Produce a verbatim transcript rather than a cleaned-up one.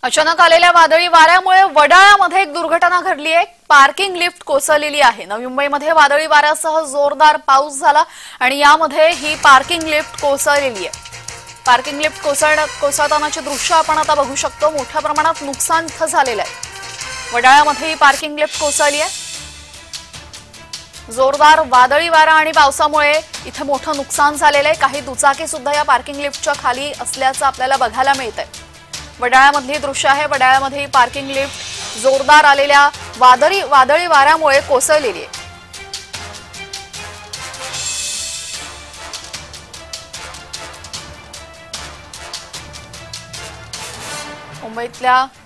अचानक आलेल्या वादळी वाऱ्यामुळे वडाळ्यामध्ये एक दुर्घटना घडली आहे। पार्किंग लिफ्ट कोसळलेली आहे। नवी मुंबईमध्ये वादळी वाऱ्यासह जोरदार पाऊस झाला आणि यामध्ये ही पार्किंग लिफ्ट कोसळलेली आहे। पार्किंग लिफ्ट कोसळ कोसळतानाचे दृश्य आपण आता बघू शकतो। मोठ्या प्रमाणात नुकसान इथं झालेलं आहे। वडाळ्यामध्ये ही पार्किंग लिफ्ट कोसळली आहे। जोरदार वादळी वारा आणि पावसामुळे इथे मोठं नुकसान झालेलं आहे। काही दुचाकी सुद्धा या पार्किंग लिफ्टच्या खाली असल्याचं आपल्याला बघायला मिळतंय। वडाळ्यामधली दृश्य आहे। वडाळ्यामध्ये पार्किंग लिफ्ट जोरदार आलेल्या वादळी वादळी वाऱ्यामुळे कोसळलेली आहे। मुंबईतल्या